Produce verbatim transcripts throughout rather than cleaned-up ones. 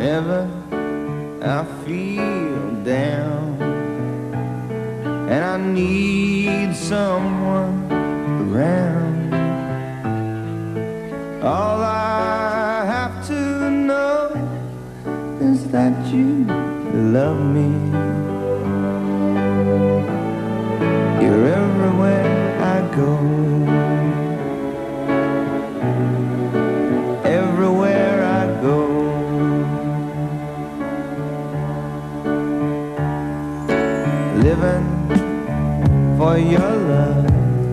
Whenever I feel down and I need someone around, all I have to know is that you love me. You're everywhere I go, everywhere I go. Living for your love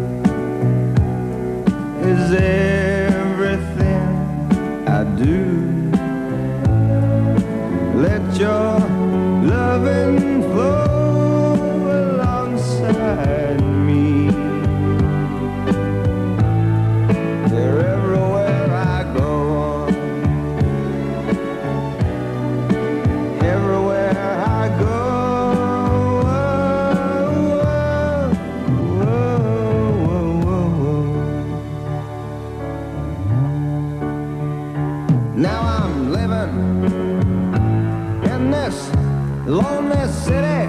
is everything I do. Let your loving flow alongside me. You're everywhere I go, everywhere I go. Now I'm living in this lonely city.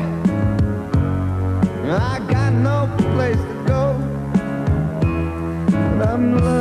I got no place to go, but I'm